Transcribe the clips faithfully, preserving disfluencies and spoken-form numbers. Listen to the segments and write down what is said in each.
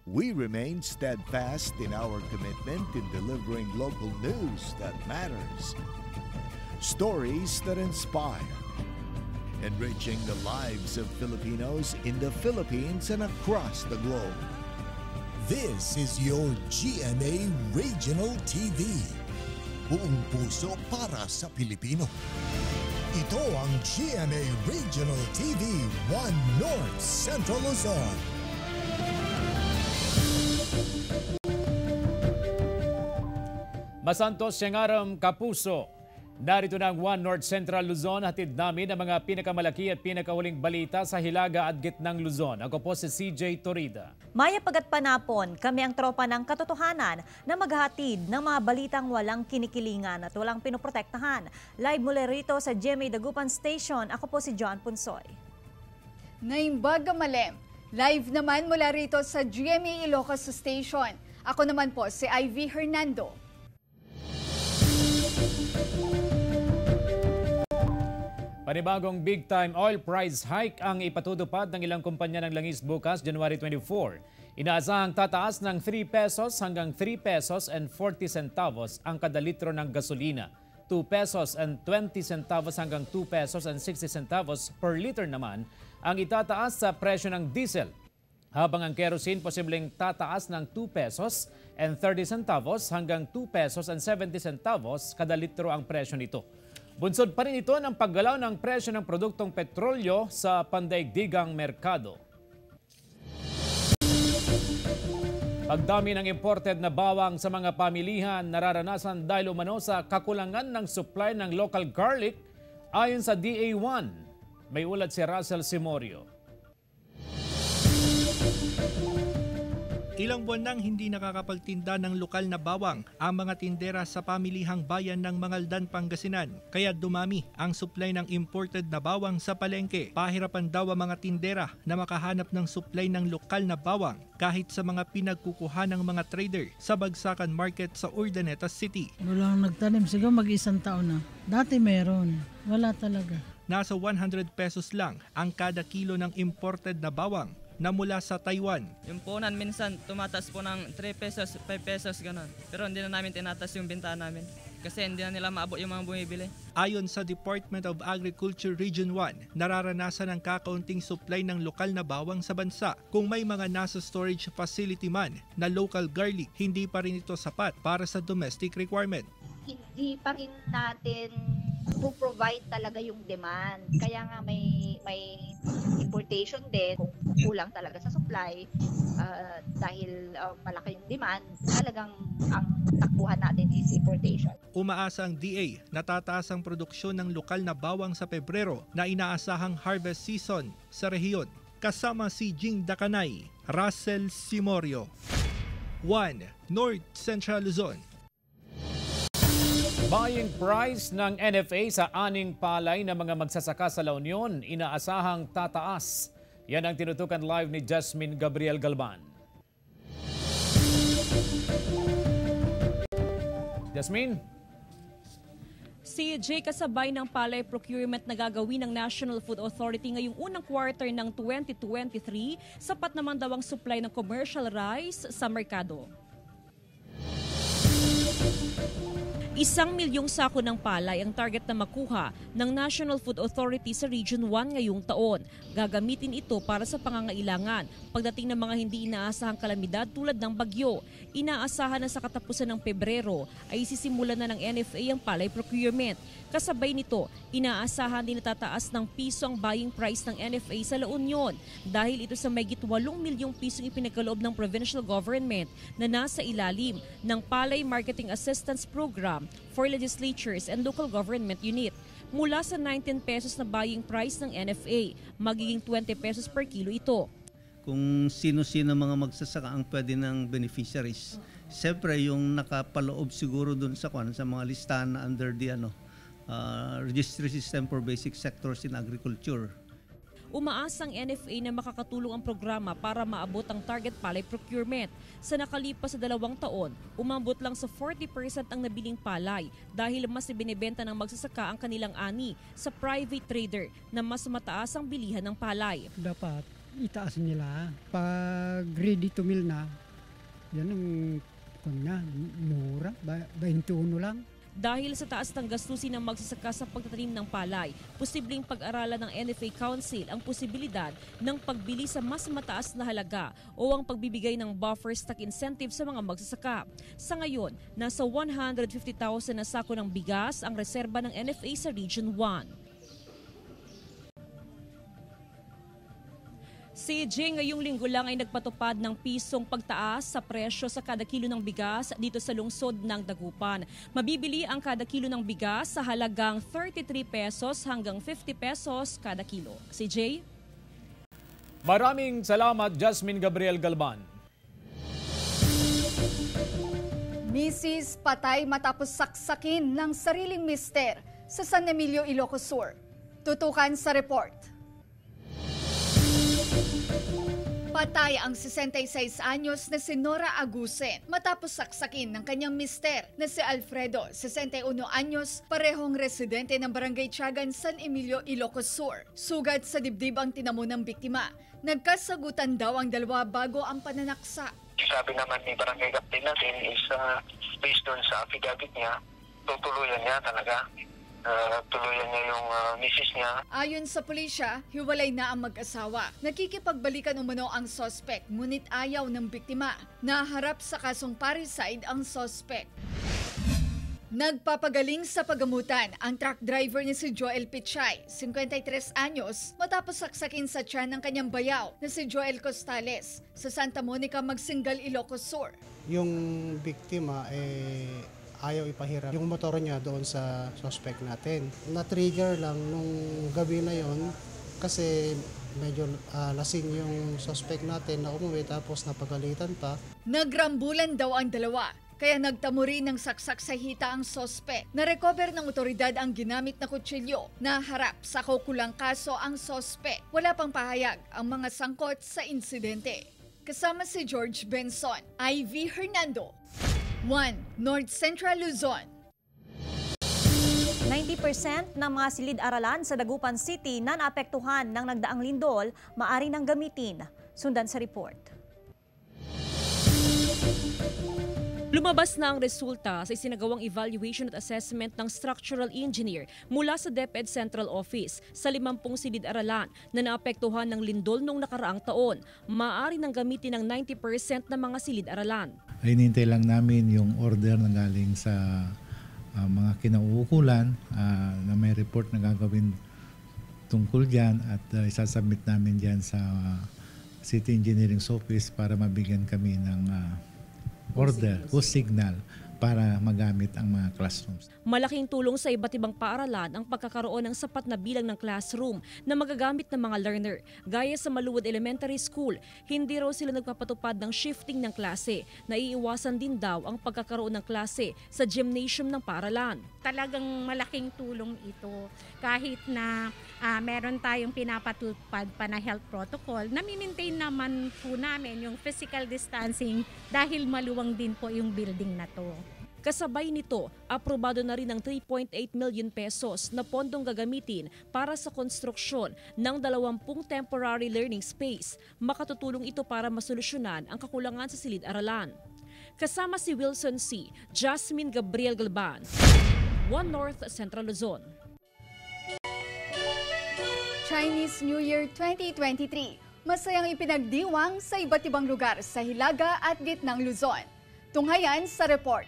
We remain steadfast in our commitment in delivering local news that matters, stories that inspire, enriching the lives of Filipinos in the Philippines and across the globe. This is your G M A Regional T V. Buong puso para sa Pilipino. Ito ang G M A Regional T V one North Central Luzon. Masantos Siangaram Kapuso. Narito na ang One North Central Luzon. Hatid namin ang mga pinakamalaki at pinakahuling balita sa hilaga at gitnang Luzon. Ako po si C J Torida. Maya pagat panapon, kami ang tropa ng katotohanan na maghahatid ng mga balitang walang kinikilingan at walang pinoprotektahan. Live mula rito sa G M A Dagupan Station. Ako po si John Punsoy. Naimbag Malem. Live naman mula rito sa G M A Ilocos Station. Ako naman po si Ivy Hernando. Panibagong big-time oil price hike ang ipatutupad ng ilang kumpanya ng langis bukas, January twenty-four. Inaasahang tataas ng three pesos hanggang three pesos and forty centavos ang kada litro ng gasolina. two pesos and twenty centavos hanggang two pesos and sixty centavos per liter naman ang itataas sa presyo ng diesel. Habang ang kerosene posibleng tataas ng two pesos and thirty centavos hanggang two pesos and seventy centavos kada litro ang presyo nito. Bunsod pa rin ito ng paggalaw ng presyo ng produktong petrolyo sa pandaigdigang merkado. Pagdami ng imported na bawang sa mga pamilihan nararanasan dahil umano sa kakulangan ng supply ng local garlic ayon sa D A one. May ulat si Russell Simorio. Ilang buwan nang hindi nakakapagtinda ng lokal na bawang ang mga tindera sa pamilihang bayan ng Mangaldan, Pangasinan. Kaya dumami ang supply ng imported na bawang sa palengke. Pahirapan daw ang mga tindera na makahanap ng supply ng lokal na bawang kahit sa mga pinagkukuha ng mga trader sa Bagsakan Market sa Urdaneta City. Walang nagtanim, siguro mag-isang taon na. Dati meron, wala talaga. Nasa one hundred pesos lang ang kada kilo ng imported na bawang na mula sa Taiwan. Yung punan minsan tumataas po ng three pesos, five pesos gano'n. Pero hindi na namin tinatas yung benta namin kasi hindi na nila maabot yung mga bumibili. Ayon sa Department of Agriculture Region one, nararanasan ang kakaunting supply ng lokal na bawang sa bansa. Kung may mga nasa storage facility man na local garlic, hindi pa rin ito sapat para sa domestic requirement. Hindi pa rin natin po-provide talaga yung demand. Kaya nga may may importation din, kung kulang talaga sa supply uh, dahil uh, malaki yung demand, talagang ang takbuhan natin is importation. Umaasa ang D A na tataas ang produksyon ng lokal na bawang sa Pebrero na inaasahang harvest season sa rehiyon. Kasama si Jing Dakanay, Russell Simorio. one North Central Luzon. Buying price ng N F A sa aning palay na mga magsasaka sa La Union inaasahang tataas. Yan ang tinutukan live ni Jasmine Gabriel-Galban. Jasmine? C J, kasabay ng palay procurement na gagawin ng National Food Authority ngayong unang quarter ng twenty twenty-three, sapat naman daw ang supply ng commercial rice sa merkado. Isang milyong sako ng palay ang target na makuha ng National Food Authority sa Region one ngayong taon. Gagamitin ito para sa pangangailangan pagdating ng mga hindi inaasahang kalamidad tulad ng bagyo. Inaasahan na sa katapusan ng Pebrero ay sisimulan na ng N F A ang palay procurement. Kasabay nito, inaasahan din natataas ng piso ang buying price ng N F A sa La Union dahil ito sa mahigit walong milyong pisong ipinagkaloob ng provincial government na nasa ilalim ng Palay Marketing Assistance Program for legislatures and local government unit. Mula sa nineteen pesos na buying price ng N F A, magiging twenty pesos per kilo ito. Kung sino-sino mga magsasaka ang pwede ng beneficiaries. Siyempre yung nakapaloob siguro dun sa kwan, sa mga listahan na under the ano, uh, registry system for basic sectors in agriculture. Umaasang N F A na makakatulong ang programa para maabot ang target palay procurement. Sa nakalipas sa dalawang taon, umabot lang sa forty percent ang nabiling palay dahil mas ibinebenta ng magsasaka ang kanilang ani sa private trader na mas mataas ang bilihan ng palay. Dapat itaas nila. Pag ready to mill na, yan ang kung na, mura, twenty-one lang. Dahil sa taas ng gastusin ng magsasaka sa pagtatanim ng palay, posibleng pag-aralan ng N F A Council ang posibilidad ng pagbili sa mas mataas na halaga o ang pagbibigay ng buffer stock incentive sa mga magsasaka. Sa ngayon, nasa one hundred fifty thousand na sako ng bigas ang reserba ng N F A sa Region one. Si J ngayong linggo lang ay nagpatupad ng pisong pagtaas sa presyo sa kada kilo ng bigas dito sa lungsod ng Dagupan. Mabibili ang kada kilo ng bigas sa halagang thirty-three pesos hanggang fifty pesos kada kilo. Si J? Maraming salamat, Jasmine Gabriel-Galban. Misis patay matapos saksakin ng sariling mister sa San Emilio, Ilocos Sur. Tutukan sa report. Patay ang sesenta y seis anyos na si Nora Agusen matapos saksakin ng kanyang mister na si Alfredo, sesenta y uno anyos, parehong residente ng Barangay Tiagan, San Emilio, Ilocos Sur. Sugat sa dibdib ang tinamo ng biktima. Nagkasagutan daw ang dalawa bago ang pananaksa. Sabi naman ni Barangay Captain natin is uh, based on sa affidavit niya, tutuluyan niya talaga. Uh, tuluyan niya yung uh, misis niya. Ayon sa pulisya, hiwalay na ang mag-asawa. Nakikipagbalikan umano ang suspect, ngunit ayaw ng biktima. Naharap sa kasong parricide ang suspect. Nagpapagaling sa pagamutan ang truck driver ni si Joel Pichay, fifty-three anyos, matapos saksakin sa tiyan ng kanyang bayaw na si Joel Costales sa Santa Monica, Magsingal, Ilocos Sur. Yung biktima eh ayaw ipahiram yung motor niya doon sa suspect natin. Na-trigger lang nung gabi na yon kasi medyo uh, lasing yung suspect natin na umuwi tapos napagalitan pa. Nagrambulan daw ang dalawa, kaya nagtamo rin ng saksak sa hita ang suspect. Na-recover ng otoridad ang ginamit na kutsilyo. Naharap sa kaukulang kaso ang suspect. Wala pang pahayag ang mga sangkot sa insidente. Kasama si George Benson, I V Hernando, one North Central Luzon. ninety percent ng mga silid-aralan sa Dagupan City na naapektuhan ng nagdaang lindol maaari nang gamitin. Sundan sa report. Lumabas na ang resulta sa isinagawang evaluation at assessment ng structural engineer mula sa DepEd Central Office sa limampung silid-aralan na naapektuhan ng lindol noong nakaraang taon. Maaari nang gamitin ng ninety percent ng mga silid-aralan. Hinihintay lang namin yung order na galing sa uh, mga kinauukulan uh, na may report na gagawin tungkol dyan at uh, isasubmit namin dyan sa uh, City Engineering's Office para mabigyan kami ng uh, order o signal para magamit ang mga classrooms. Malaking tulong sa iba't ibang paaralan ang pagkakaroon ng sapat na bilang ng classroom na magagamit ng mga learner. Gaya sa Maluwad Elementary School, hindi raw sila nagpapatupad ng shifting ng klase. Naiiwasan din daw ang pagkakaroon ng klase sa gymnasium ng paaralan. Talagang malaking tulong ito kahit na uh, meron tayong pinapatupad pa na health protocol. Nami-maintain naman po namin yung physical distancing dahil maluwang din po yung building na to. Kasabay nito, aprobado na rin ng three point eight million pesos na pondong gagamitin para sa konstruksyon ng dalawampung temporary learning space. Makatutulong ito para masolusyonan ang kakulangan sa silid-aralan. Kasama si Wilson C., Jasmine Gabriel-Galban, one North Central Luzon. Chinese New Year twenty twenty-three. Masayang ipinagdiwang sa iba't ibang lugar sa Hilaga at Gitnang Luzon. Tunghayan sa report.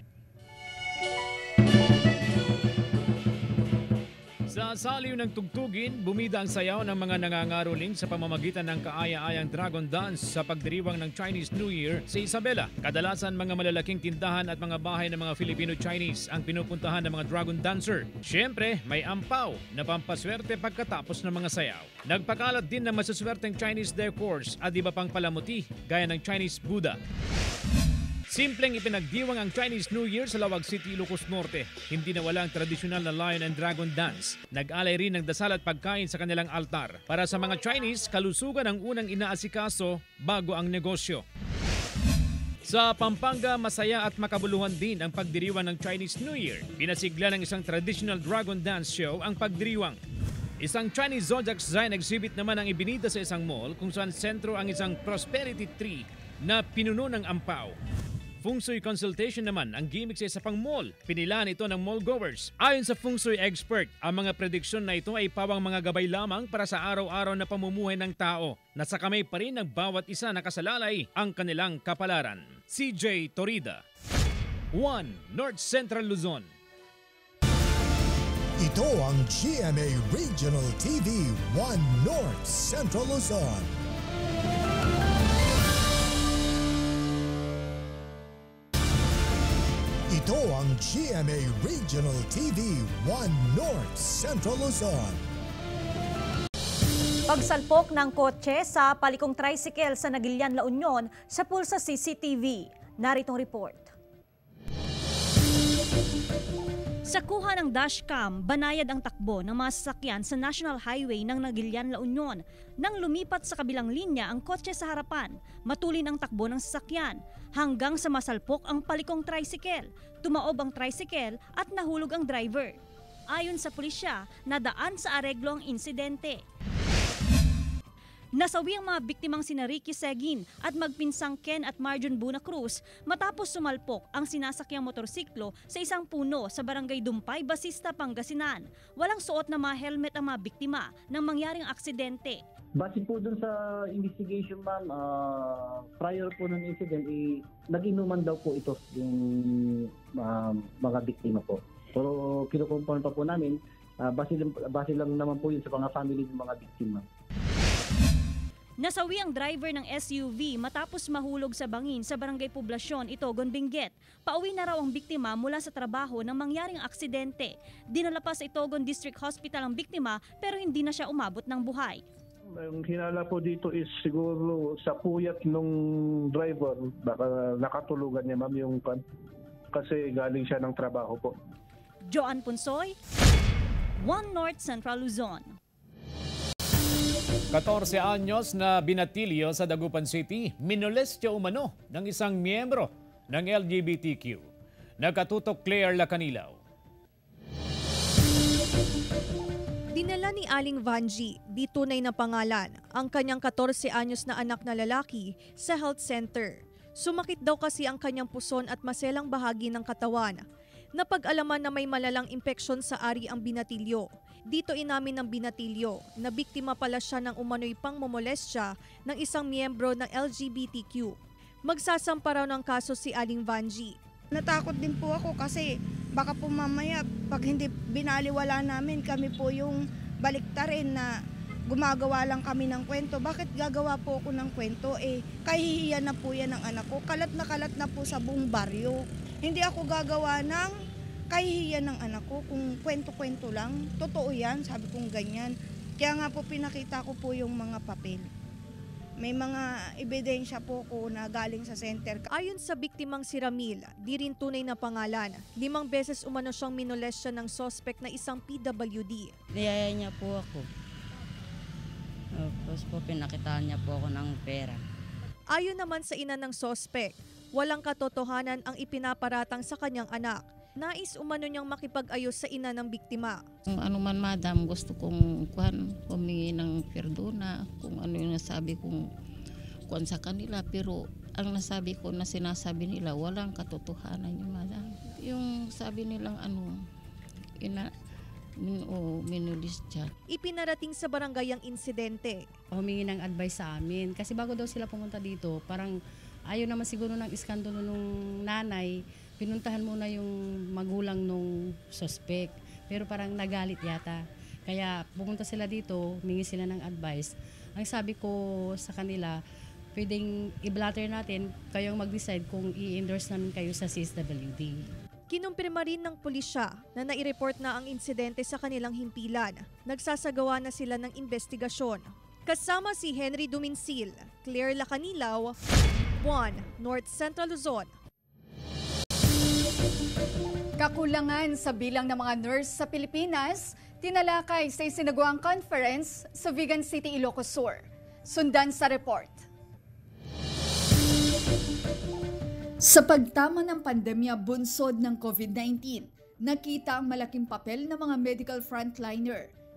Sa saliw ng tugtugin, bumida ang sayaw ng mga nangangaroling sa pamamagitan ng kaaya-ayang dragon dance sa pagdiriwang ng Chinese New Year sa Isabela. Kadalasan mga malalaking tindahan at mga bahay ng mga Filipino-Chinese ang pinupuntahan ng mga dragon dancer. Siyempre, may ampaw na pampaswerte pagkatapos ng mga sayaw. Nagpakalat din ng masuswerteng Chinese decors at iba pang palamuti gaya ng Chinese Buddha. Simpleng ipinagdiwang ang Chinese New Year sa Lawag City, Ilocos Norte. Hindi nawala ang tradisyonal na lion and dragon dance. Nag-alay rin ng dasal at pagkain sa kanilang altar. Para sa mga Chinese, kalusugan ang unang inaasikaso bago ang negosyo. Sa Pampanga, masaya at makabuluhan din ang pagdiriwang ng Chinese New Year. Pinasigla ng isang traditional dragon dance show ang pagdiriwang. Isang Chinese zodiac sign exhibit naman ang ibinida sa isang mall kung saan sentro ang isang prosperity tree na pinuno ng ampaw. Feng Shui consultation naman ang gimmick sa isa pang mall. Pinilaan ito ng mall goers. Ayon sa Feng Shui expert, ang mga prediksyon na ito ay pawang mga gabay lamang para sa araw-araw na pamumuhay ng tao. Nasa kamay pa rin ng bawat isa na kasalalay ang kanilang kapalaran. C J Torida, one North Central Luzon. Ito ang G M A Regional T V one North Central Luzon. Ito ang G M A Regional T V one North Central Luzon. Pagsalpok ng kotse sa palikong tricycle sa Nagilian, La Union sa pulsa C C T V. Naritong report. Sa kuha ng dashcam, banayad ang takbo ng mga sasakyan sa National Highway ng Nagilian, La Union. Nang lumipat sa kabilang linya ang kotse sa harapan, matulin ang takbo ng sasakyan hanggang sa masalpok ang palikong tricycle. Tumaob ang tricycle at nahulog ang driver. Ayon sa pulisya, nadaan sa areglo ang insidente. Nasawi ang mga biktimang sina Ricky Segin at magpinsang Ken at Marjon Buna Cruz matapos sumalpok ang sinasakyang motorsiklo sa isang puno sa barangay Dumpay, Basista, Pangasinan. Walang suot na mga helmet ang mga biktima ng mangyaring aksidente. Base po dun sa investigation, ma'am, uh, prior po ng incident, eh, nag-inuman daw po ito yung uh, mga biktima po. Pero kinukumpon pa po namin, uh, base, base lang naman po yun sa mga family ng mga biktima. Nasawi ang driver ng S U V matapos mahulog sa bangin sa barangay Poblasyon, Itogon, Benguet. Pauwi na raw ang biktima mula sa trabaho nang mangyaring aksidente. Dinala pa sa Itogon District Hospital ang biktima pero hindi na siya umabot ng buhay. Ang hinala po dito is siguro sa puyat nung driver, baka nakatulugan niya, ma'am, yung pan. Kasi galing siya ng trabaho po. Joan Punsoy, one North Central Luzon. fourteen anyos na binatilyo sa Dagupan City, minolestya umano ng isang miyembro ng L G B T Q. Nagkatutok Claire Lacanilaw. Dinala ni Aling Vanji, di tunay na pangalan, ang kanyang fourteen anyos na anak na lalaki sa health center. Sumakit daw kasi ang kanyang puson at maselang bahagi ng katawan. Napag-alaman na may malalang impeksyon sa ari ang binatilyo. Dito inamin ng binatilyo na biktima pala siya ng umano'y pangmomolestya ng isang miyembro ng L G B T Q. Magsasampa raw ng kaso si Aling Vanji. Natakot din po ako kasi baka po mamaya pag hindi binaliwala namin, kami po yung baliktarin na gumagawa lang kami ng kwento. Bakit gagawa po ako ng kwento? Eh, kahihiyan na po yan ng anak ko. Kalat na kalat na po sa buong baryo. Hindi ako gagawa ng kahihiyan ng anak ko kung kwento-kwento lang. Totoo yan, sabi kong ganyan. Kaya nga po pinakita ko po yung mga papel. May mga ebidensya po ko na galing sa center. Ayon sa biktimang si Ramil, di rin tunay na pangalan. Limang beses umano siyang minolestya ng suspect na isang P W D. Niyaya niya po ako. Tapos po pinakitaan niya po ako ng pera. Ayon naman sa ina ng suspect, walang katotohanan ang ipinaparatang sa kanyang anak. Nais umano niyang makipag-ayos sa ina ng biktima. Kung ano man, madam, gusto kong kuhan, humingi ng perdona kung ano yung nasabi kong kuhan sa kanila. Pero ang nasabi ko na sinasabi nila, walang katotohanan yung madam. Yung sabi nilang ano, ina, min, oh, minulis dyan. Ipinarating sa barangay ang insidente. Humingi ng advice sa amin. Kasi bago daw sila pumunta dito, parang ayaw naman siguro ng iskandalo nung nanay. Pinuntahan muna yung magulang nung suspect. Pero parang nagalit yata. Kaya pumunta sila dito, humingi sila ng advice. Ang sabi ko sa kanila, pwedeng i-blatter natin, kayong mag-decide kung i-endorse namin kayo sa C S W D. Kinumpirma rin ng pulisya na nai-report na ang insidente sa kanilang himpilan. Nagsasagawa na sila ng investigasyon. Kasama si Henry Duminsil, Claire Lacanilaw, one North Central Luzon. Kakulangan sa bilang ng mga nurse sa Pilipinas, tinalakay sa isinagawang conference sa Vigan City, Ilocos Sur. Sundan sa report. Sa pagtama ng pandemya bunsod ng COVID nineteen, nakita ang malaking papel ng mga medical frontliner.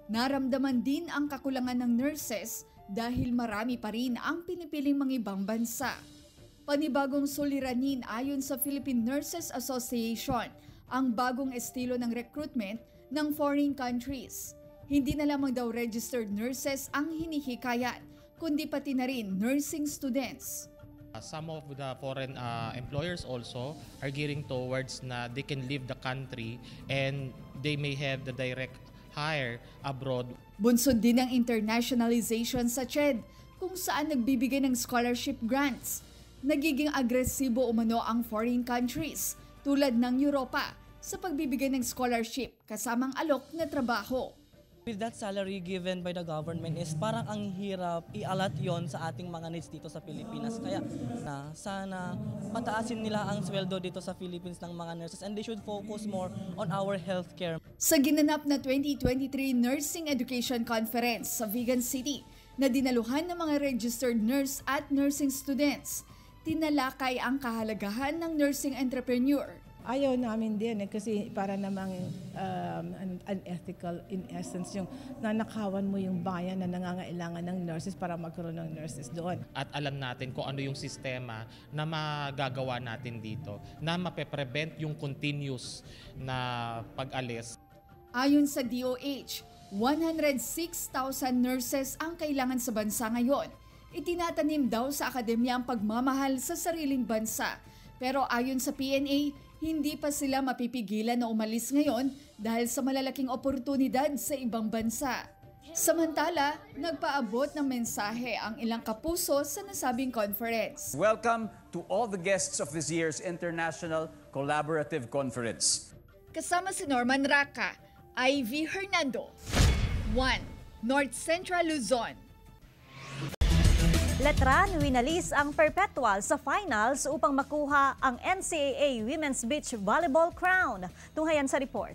Naramdaman din ang kakulangan ng nurses dahil marami pa rin ang pinipiling mga ibang bansa. Panibagong suliranin ayon sa Philippine Nurses Association ang bagong estilo ng recruitment ng foreign countries. Hindi na lamang daw registered nurses ang hinihikayat, kundi pati na rin nursing students. Some of the foreign uh, employers also are gearing towards na they can leave the country and they may have the direct hire abroad. Bunsod din ang internationalization sa C H E D kung saan nagbibigay ng scholarship grants. Nagiging agresibo umano ang foreign countries tulad ng Europa sa pagbibigay ng scholarship kasamang alok na trabaho. With that salary given by the government is parang ang hirap ialat yon sa ating mga needs dito sa Pilipinas. Kaya na sana pataasin nila ang sweldo dito sa Philippines ng mga nurses and they should focus more on our healthcare. Sa ginanap na twenty twenty-three Nursing Education Conference sa Vigan City na dinaluhan ng mga registered nurse at nursing students, tinalakay ang kahalagahan ng nursing entrepreneur. Ayaw namin din eh, kasi para namang um, unethical in essence yung nanakawan mo yung bayan na nangangailangan ng nurses para magkaroon ng nurses doon. At alam natin kung ano yung sistema na magagawa natin dito na mape-prevent yung continuous na pag-alis. Ayon sa D O H, one hundred six thousand nurses ang kailangan sa bansa ngayon. Itinatanim daw sa akademya ang pagmamahal sa sariling bansa. Pero ayon sa P N A, hindi pa sila mapipigilan na umalis ngayon dahil sa malalaking oportunidad sa ibang bansa. Samantala, nagpaabot ng mensahe ang ilang kapuso sa nasabing conference. Welcome to all the guests of this year's International Collaborative Conference. Kasama si Norman Raca, Ivy Hernando. one. North Central Luzon. Letran, winalis ang Perpetual sa finals upang makuha ang N C A A Women's Beach Volleyball Crown. Tunghayan sa report.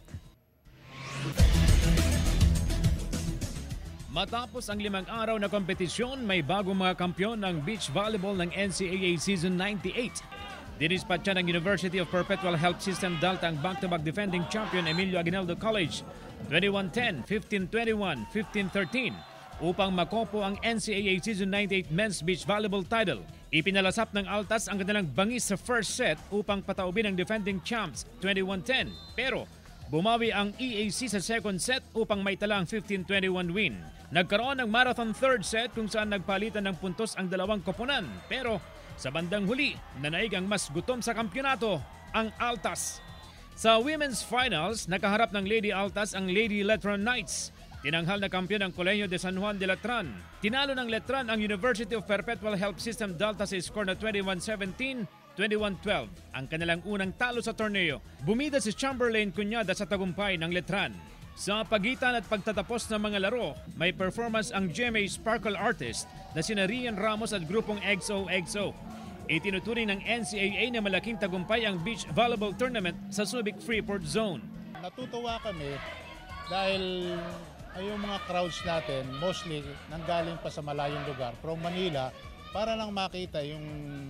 Matapos ang limang araw na kompetisyon, may bagong mga kampyon ng beach volleyball ng N C A A Season ninety-eight. Dinispatcha ng University of Perpetual Health System Delta ang back-to-back defending champion Emilio Aguinaldo College twenty-one ten, fifteen twenty-one, fifteen thirteen. Upang makopo ang N C A A Season ninety-eight Men's Beach Volleyball title. Ipinalasap ng Altas ang kanilang bangis sa first set upang pataubin ang defending champs twenty-one ten. Pero bumawi ang E A C sa second set upang maitala ang fifteen twenty-one win. Nagkaroon ng marathon third set kung saan nagpalitan ng puntos ang dalawang koponan. Pero sa bandang huli, nanaig ang mas gutom sa kampyonato, ang Altas. Sa women's finals, nakaharap ng Lady Altas ang Lady Letran Knights. Tinanghal na kampiyon ng Colegio de San Juan de Letran. Tinalo ng Letran ang University of Perpetual Health System Delta sa score na twenty-one seventeen, twenty-one twelve. Ang kanilang unang talo sa torneo. Bumida si Chamberlain Cunyada sa tagumpay ng Letran. Sa pagitan at pagtatapos ng mga laro, may performance ang G M A Sparkle Artist na sina Rian Ramos at grupong X O X O. Itinuturing ng N C A A na malaking tagumpay ang beach volleyball tournament sa Subic Freeport Zone. Natutuwa kami dahil ay yung mga crowds natin, mostly nanggaling pa sa malayong lugar, from Manila, para lang makita yung,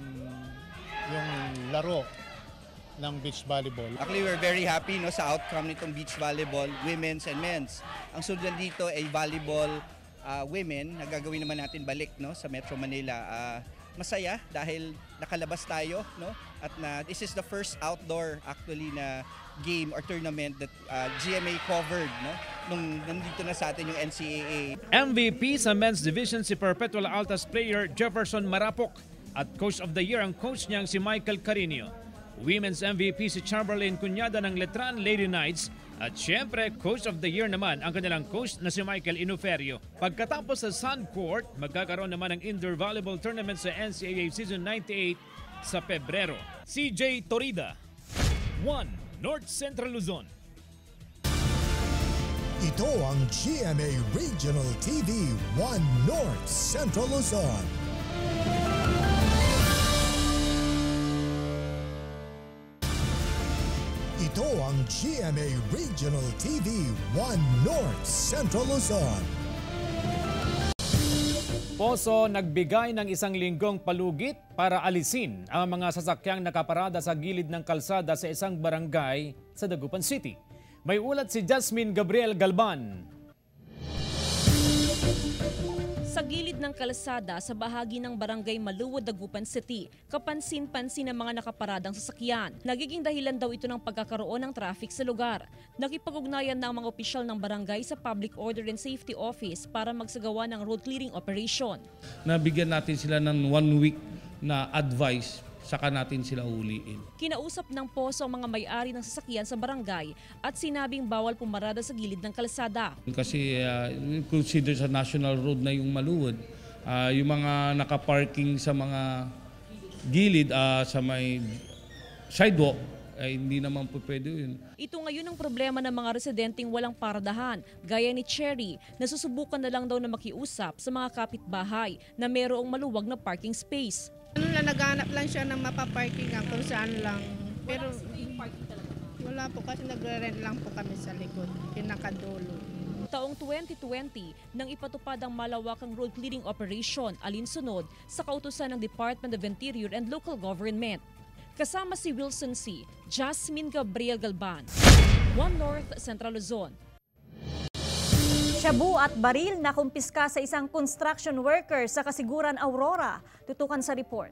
yung laro ng beach volleyball. Actually, we're very happy no, sa outcome nitong beach volleyball, women's and men's. Ang sundan dito ay volleyball uh, women, na gagawin naman natin balik no, sa Metro Manila. Uh, masaya dahil nakalabas tayo no, at na, this is the first outdoor actually na game or tournament that uh, G M A covered no nung nandito na sa atin yung N C A A. M V P sa men's division si Perpetual Altas player Jefferson Marapok at coach of the year ang coach niyang si Michael Carino. Women's M V P si Chamberlain Cunyada ng Letran Lady Knights at syempre coach of the year naman ang kanilang coach na si Michael Inuferio. Pagkatapos sa Sun Court, magkakaroon naman ng indoor volleyball tournament sa N C A A Season ninety-eight sa Pebrero. C J Torida, one. North Central Luzon. Ito ang G M A Regional T V one North Central Luzon. Ito ang G M A Regional T V one North Central Luzon. Poso nagbigay ng isang linggong palugit para alisin ang mga sasakyang nakaparada sa gilid ng kalsada sa isang barangay sa Dagupan City. May ulat si Jasmine Gabriel-Galban. gilid ng kalsada sa bahagi ng Barangay Maluwod, Dagupan City, kapansin-pansin ang mga nakaparadang sasakyan. Nagiging dahilan daw ito ng pagkakaroon ng traffic sa lugar. Nakipag-ugnayan na ang mga opisyal ng barangay sa Public Order and Safety Office para magsagawa ng road clearing operation. Nabigyan natin sila ng one week na advice, saka natin sila uliin. Kinausap ng poso ang mga may-ari ng sasakyan sa barangay at sinabing bawal pumarada sa gilid ng kalsada. Kasi uh, consider sa national road na yung Maluwod, uh, yung mga nakaparking sa mga gilid uh, sa may sidewalk, ay hindi naman po pwede yun. Ito ngayon ang problema ng mga residenteng walang paradahan. Gaya ni Cherry, nasusubukan na lang daw na makiusap sa mga kapitbahay na mayroong maluwag na parking space. Ano lang, naghanap lang siya ng mapaparkingan kung saan lang. Pero wala po kasi nagre-rent lang po kami sa likod, pinakadulo. Taong twenty twenty, nang ipatupad ang malawakang road clearing operation alinsunod sa kautusan ng Department of Interior and Local Government. Kasama si Wilson C., Jasmine Gabriel-Galban, One North Central Luzon. Shabu at baril na kumpiska sa isang construction worker sa Kasiguran, Aurora. Tutukan sa report.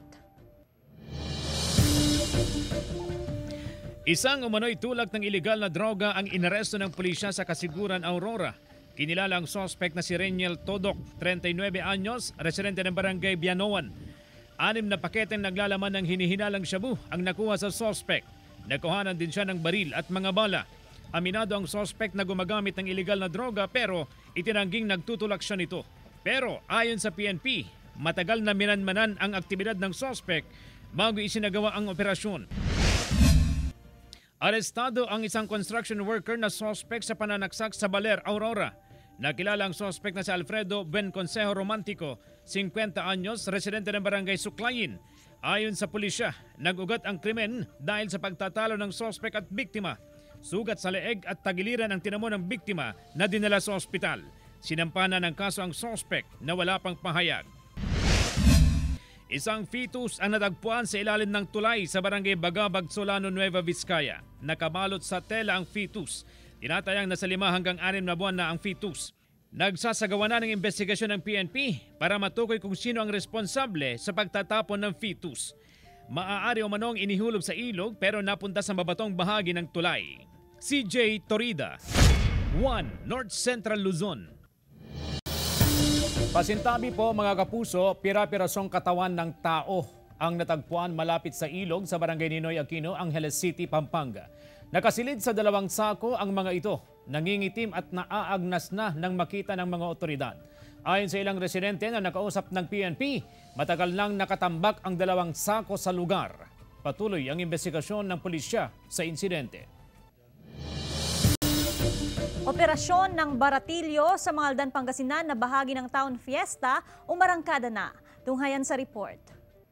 Isang umano'y tulak ng ilegal na droga ang inaresto ng pulisya sa Kasiguran, Aurora. Kinilala ang sospek na si Reniel Todok, thirty-nine anyos, residente ng barangay Bianoan. Anim na paketeng naglalaman ng hinihinalang shabu ang nakuha sa sospek. Nakuhanan din siya ng baril at mga bala. Aminado ang sospek na gumagamit ng ilegal na droga pero itinangging nagtutulak siya nito. Pero ayon sa P N P, matagal na minanmanan ang aktibidad ng sospek bago isinagawa ang operasyon. Arestado ang isang construction worker na sospek sa pananaksak sa Baler, Aurora. Nakilala ang sospek na si Alfredo Ben Consejo Romantico, fifty anyos, residente ng barangay Suklayin. Ayon sa pulisya, nag-ugat ang krimen dahil sa pagtatalo ng sospek at biktima. Sugat sa leeg at tagiliran ang tinamo ng biktima na dinala sa ospital. Sinampanan ng kaso ang sospek na wala pang pahayag. Isang fetus ang natagpuan sa ilalim ng tulay sa barangay Bagabag, Solano, Nueva Vizcaya. Nakabalot sa tela ang fetus. Tinatayang nasa lima hanggang anim na buwan na ang fetus. Nagsasagawa na ng investigasyon ng P N P para matukoy kung sino ang responsable sa pagtatapon ng fetus. Maaari umanong inihulog sa ilog pero napunta sa mabatong bahagi ng tulay. C J Torida, One North Central Luzon. Pasintabi po mga kapuso, pira-pirasong katawan ng tao ang natagpuan malapit sa ilog sa barangay Ninoy Aquino, Angeles City, Pampanga. Nakasilid sa dalawang sako ang mga ito, nangingitim at naaagnas na nang makita ng mga otoridad. Ayon sa ilang residente na nakausap ng P N P, matagal nang nakatambak ang dalawang sako sa lugar. Patuloy ang investigasyon ng pulisya sa insidente. Operasyon ng baratilyo sa Mangaldan, Pangasinan na bahagi ng Town Fiesta umarangkada na. Tunghayan sa report.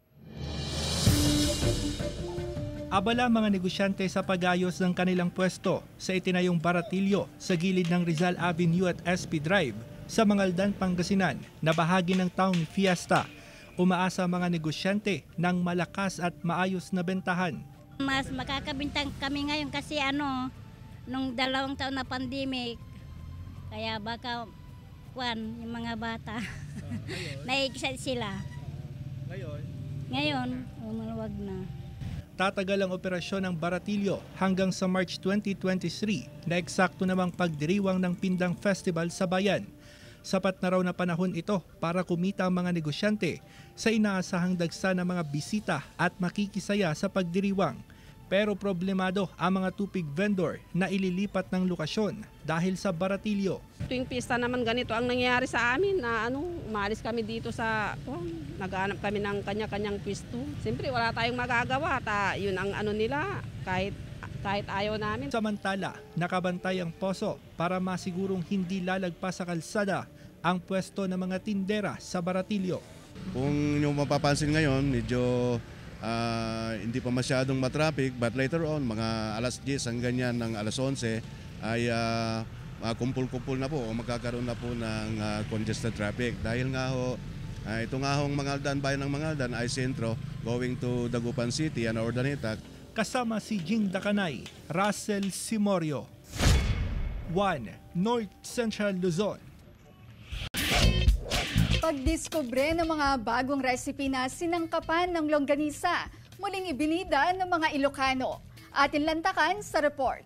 Abala mga negosyante sa pag-ayos ng kanilang pwesto sa itinayong baratilyo sa gilid ng Rizal Avenue at S P Drive sa Mangaldan, Pangasinan na bahagi ng Town Fiesta. Umaasa mga negosyante ng malakas at maayos na bentahan. Mas makakabintang kami ngayon kasi ano, nung dalawang taon na pandemic, kaya baka kwan yung mga bata. Uh, Nai-excite sila. Ngayon? Ngayon, umaluwag na. Tatagal ang operasyon ng baratilyo hanggang sa March twenty twenty-three na eksakto namang pagdiriwang ng Pindang Festival sa bayan. Sapat na raw na panahon ito para kumita ang mga negosyante sa inaasahang dagsa ng mga bisita at makikisaya sa pagdiriwang. Pero problemado ang mga tupig vendor na ililipat ng lokasyon dahil sa baratilyo. Tuwing pista naman ganito ang nangyayari sa amin na ano, umalis kami dito sa, oh, naghahanap kami ng kanya-kanyang pisto. Siyempre wala tayong magagawa, ta, yun ang ano nila, kahit, kahit ayaw namin. Samantala, nakabantay ang poso para masigurong hindi lalagpas sa kalsada ang pwesto ng mga tindera sa baratilyo. Kung yung mapapansin ngayon, medyo Uh, hindi pa masyadong matraffic, but later on, mga alas diyes hanggang yan ng alas onse ay uh, uh, kumpul-kumpul na po o magkakaroon na po ng uh, congested traffic. Dahil nga ho, uh, ito nga hong Mangaldan, bayan ng Mangaldan ay sentro going to Dagupan City and Ordaneta. Kasama si Jing Dakanay, Russell Simorio, One North Central Luzon. Pagdiskubre ng mga bagong recipe na sinangkapan ng longganisa, muling ibinida ng mga Ilocano. Atin lantakan sa report.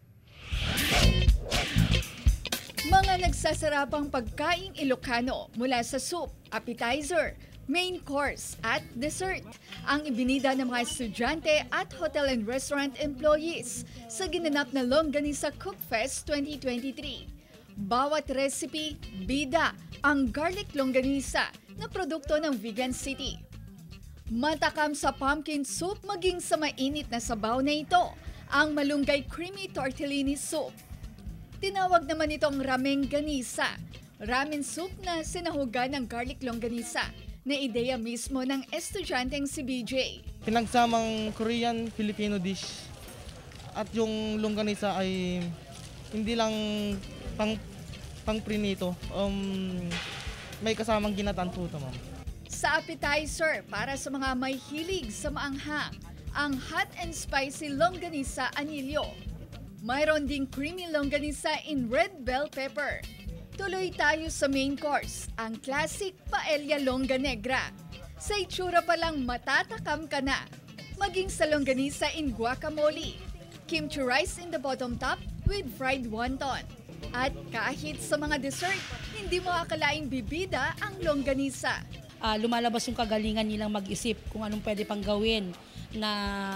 Mga nagsasarapang pagkaing Ilocano mula sa soup, appetizer, main course at dessert ang ibinida ng mga estudyante at hotel and restaurant employees sa ginanap na Longganisa Cook Fest twenty twenty-three. Bawat recipe, bida ang garlic longganisa na produkto ng Vegan City. Matakam sa pumpkin soup maging sa mainit na sabaw na ito, ang malunggay creamy tortellini soup. Tinawag naman itong rameng ganisa, ramen soup na sinahugan ng garlic longganisa na ideya mismo ng estudyanteng si B J. Pinagsamang Korean Filipino dish at yung longganisa ay hindi lang pang pang prinito, um, may kasamang ginataan po ito, ma'am. Sa appetizer, para sa mga may hilig sa maanghang, ang hot and spicy longganisa anilyo. Mayroon ding creamy longganisa in red bell pepper. Tuloy tayo sa main course, ang classic paella longga negra. Sa itsura pa lang matatakam ka na. Maging sa longganisa in guacamole, kimchi rice in the bottom top with fried wonton. At kahit sa mga dessert, hindi mo akalaing bibida ang longganisa. Uh, lumalabas yung kagalingan nilang mag-isip kung anong pwede pang gawin na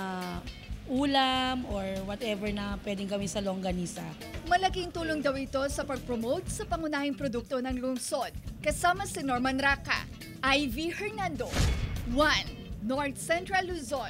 ulam or whatever na pwedeng gawin sa longganisa. Malaking tulong daw ito sa pag-promote sa pangunahing produkto ng lungsod. Kasama si Norman Raca, I V Hernando, one North Central Luzon.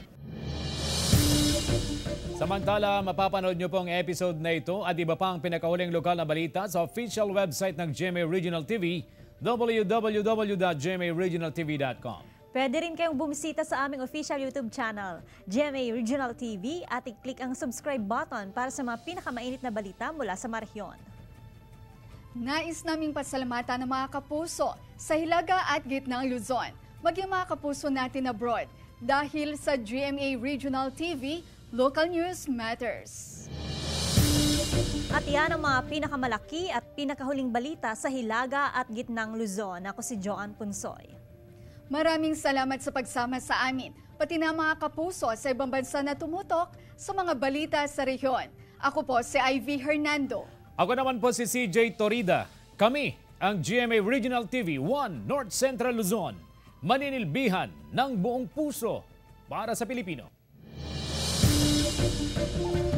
Samantala, mapapanood nyo pong episode na ito at iba pang pinakahuling lokal na balita sa official website ng G M A Regional T V, w w w dot g m a regional t v dot com. Pwede rin kayong bumisita sa aming official YouTube channel, G M A Regional T V, at i-click ang subscribe button para sa mga pinakamainit na balita mula sa Marikyon. Nais naming pasalamatan ng mga kapuso sa Hilaga at Gitnang Luzon, maging mga kapuso natin abroad. Dahil sa G M A Regional T V, Local News Matters. At yan ang mga pinakamalaki at pinakahuling balita sa Hilaga at Gitnang Luzon. Ako si Joan Punsoy. Maraming salamat sa pagsama sa amin, pati na mga kapuso sa ibang bansa na tumutok sa mga balita sa rehiyon. Ako po si I V Hernando. Ako naman po si C J Torida. Kami ang G M A Regional T V one North Central Luzon. Maninilbihan ng buong puso para sa Pilipino.